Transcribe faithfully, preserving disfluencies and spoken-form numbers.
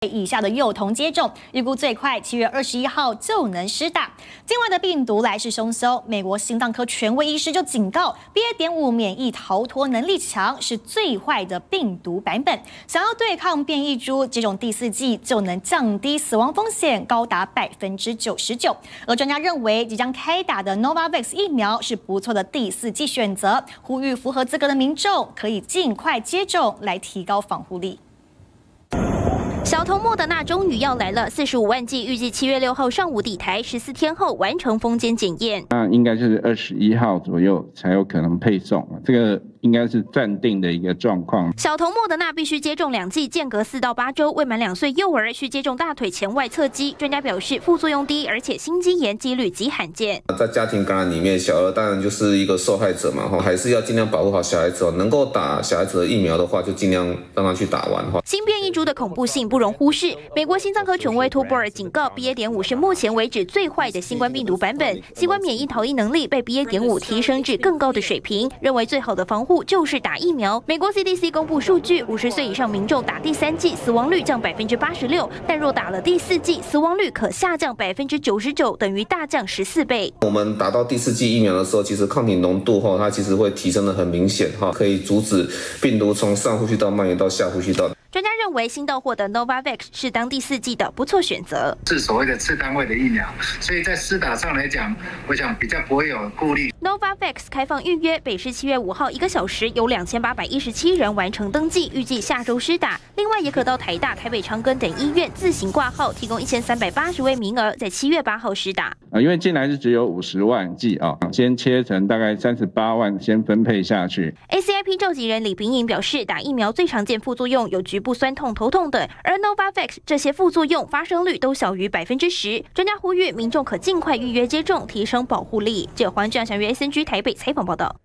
以下的幼童接种，预估最快七月二十一号就能施打。境外的病毒来势汹汹，美国心脏科权威医师就警告 ，B A 点五免疫逃脱能力强，是最坏的病毒版本。想要对抗变异株，接种第四剂就能降低死亡风险，高达百分之九十九。而专家认为，即将开打的 Novavax 疫苗是不错的第四剂选择，呼吁符合资格的民众可以尽快接种，来提高防护力。 小童莫德纳终于要来了，四十五万剂，预计七月六号上午抵台，十四天后完成封间检验。 那应该就是二十一号左右才有可能配送，这个应该是暂定的一个状况。 小童莫德纳必须接种两剂，间隔四到八周；未满两岁幼儿需接种大腿前外侧肌。专家表示，副作用低，而且心肌炎几率极罕见。 在家庭感染里面，小儿当然就是一个受害者嘛，哈，还是要尽量保护好小孩子哦。能够打小孩子的疫苗的话，就尽量让他去打完哈。 新变异株的恐怖性不容忽视。 美国心脏科权威托波尔警告 ，B A 点五是目前为止最坏的新冠病毒版本，新冠免疫逃逸能力被 B A 点五提升至更高的水平，认为最好的防护就是打疫苗。美国 C D C 公布数据，五十岁以上民众打第三剂死亡率降百分之八十六，但若打了第四剂，死亡率可下降百分之九十九，等于大降十四倍。 我们打到第四剂疫苗的时候，其实抗体浓度哈，它其实会提升的很明显哈，可以阻止病毒从上呼吸道蔓延到下呼吸道。 专家认为，新到货的 Novavax 是当第四剂的不错选择， 是所谓的次单位的疫苗，所以在施打上来讲，我想比较不会有顾虑。 Novavax 开放预约，北市七月五号一个小时有两千八百一十七人完成登记，预计下周施打。另外，也可到台大、台北长庚等医院自行挂号，提供一千三百八十位名额，在七月八号施打。 啊，因为进来是只有五十万剂啊，先切成大概三十八万，先分配下去。 A C I P 召集人李秉颖表示，打疫苗最常见副作用有局部酸痛、头痛等，而 Novavax 这些副作用发生率都小于百分之十。专家呼吁民众可尽快预约接种，提升保护力。记者黄志阳、祥约 S N G 台北采访报道。